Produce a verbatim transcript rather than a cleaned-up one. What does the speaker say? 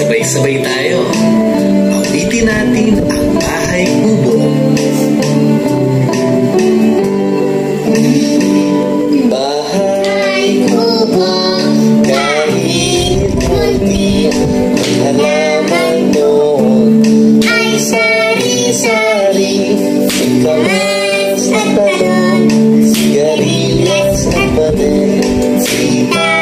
Sabay-sabay tayo. Awitin natin ang Bahay Kubo. Bahay Kubo, kahit kunti ang halaman doon ay sari-sari. Ikamas at talong, sigarilyas at pader, sita